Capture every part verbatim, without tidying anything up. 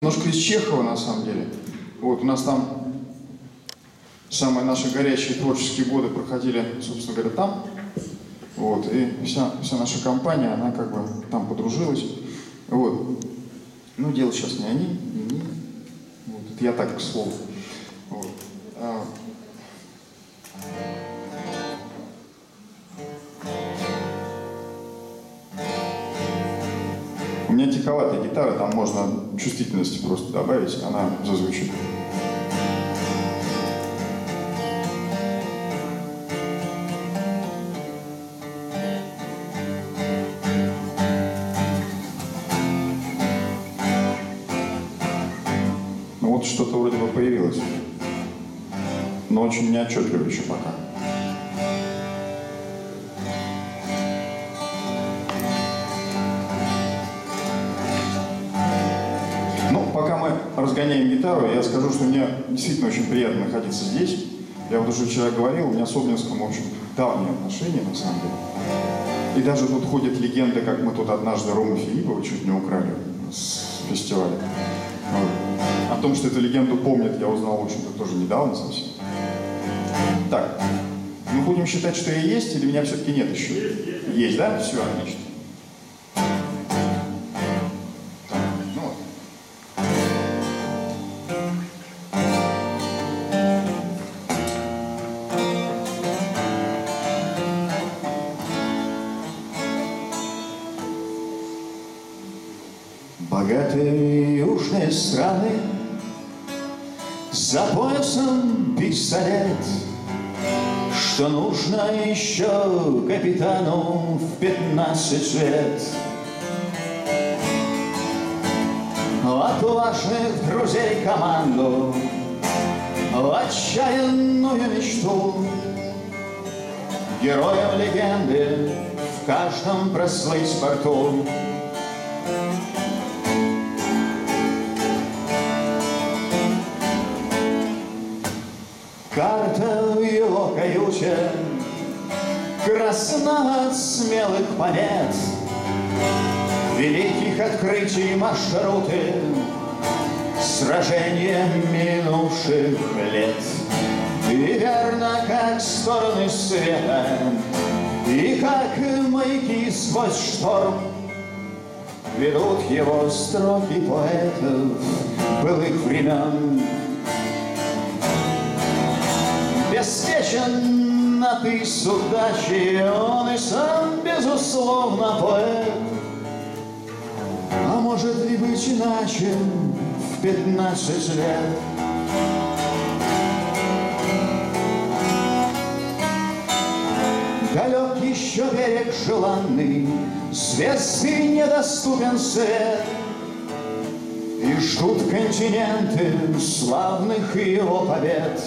Немножко из Чехова, на самом деле. Вот, у нас там самые наши горячие творческие годы проходили, собственно говоря, там. Вот, и вся, вся наша компания, она как бы там подружилась. Вот. Ну, дело сейчас не они, не они. Вот, это я так, к слову. Вот. А... У меня тиховатая гитара, там можно чувствительности просто добавить, она зазвучит. Ну вот что-то вроде бы появилось, но очень неотчетливо еще пока. Пока мы разгоняем гитару, я скажу, что мне действительно очень приятно находиться здесь. Я вот уже вчера говорил, у меня с Обнинском, в общем, давние отношения, на самом деле. И даже тут ходят легенды, как мы тут однажды Рому Филиппова чуть не украли с фестиваля. Вот. О том, что эту легенду помнят, я узнал, в общем-то, тоже недавно совсем. Так, мы будем считать, что я есть, или меня все-таки нет еще? Есть, есть. Есть, да? Все, отлично. Богатые южные страны, за поясом пистолет, что нужно еще капитану в пятнадцать лет. Отважных друзей команду, отчаянную мечту, героем легенды в каждом прослыть порту. Карта в его каюте красна от смелых побед, великих открытий маршруты, сражения минувших лет. И верно, как стороны света, и как маяки сквозь шторм ведут его строки поэтов былых времен. Беспечен на тысячу удачи, он и сам, безусловно, поэт. А может ли быть иначе в пятнадцать лет? Далек еще берег желанный, звезды недоступен свет, и ждут континенты славных его побед.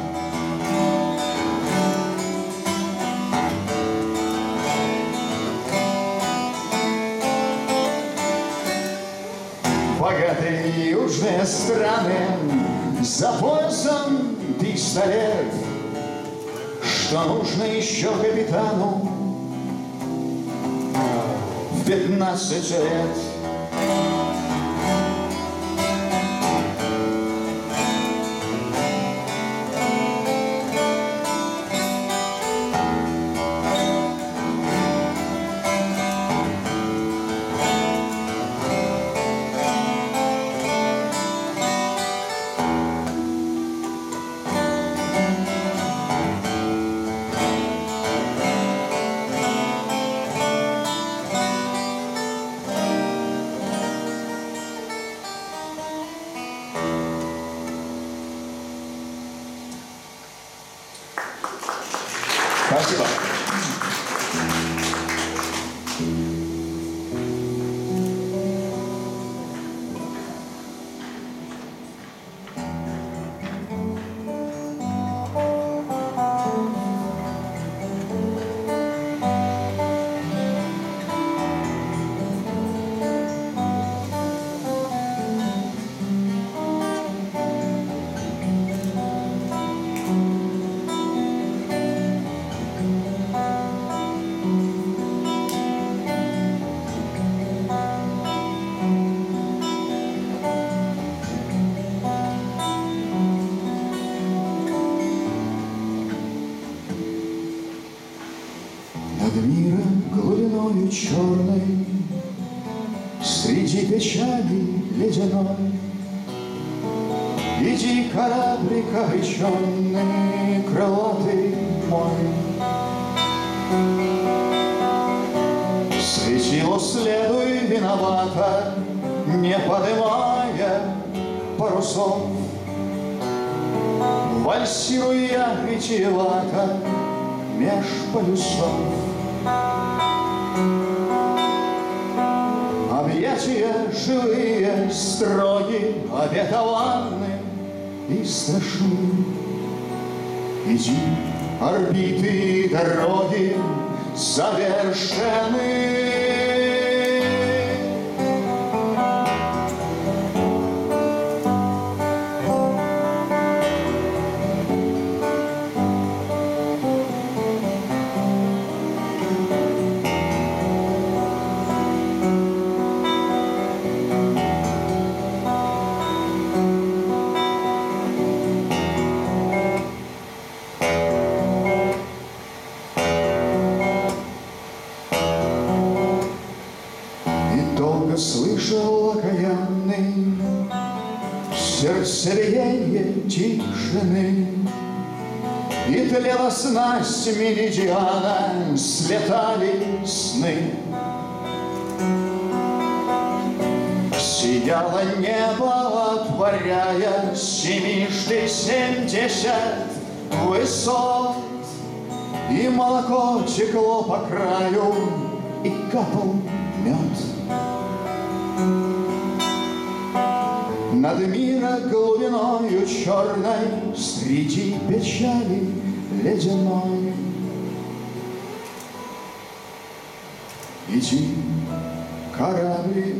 Богатые южные страны, за поясом пистолет, что нужно еще капитану в пятнадцать лет. Спасибо. миром глубиною черной, среди печали ледяной, иди, кораблик обреченный, крылатый мой. Светило следуй виновата, не подымая парусов, вальсируя витиевато меж полюсов. Объятия живые, строги, обетованны и страшны. Иди, орбиты и дороги завершены. Долго слышал окаянный сердцебиение тишины, и тлела снасть меридиана, слетали сны. Сияло небо, отворяя семишты семьдесят высот, и молоко текло по краю, и капал мед. Над мира глубиною черной, среди печали ледяной, иди, корабль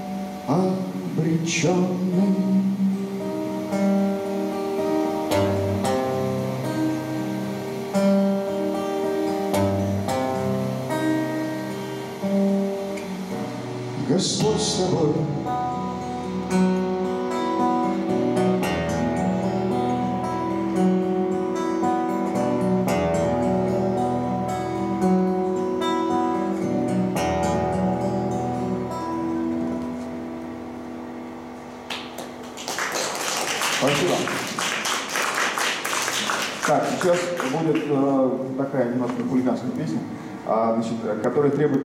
обреченный. Господь с тобой. Спасибо. Так, сейчас будет э, такая немножко хулиганская песня, а, значит, которая требует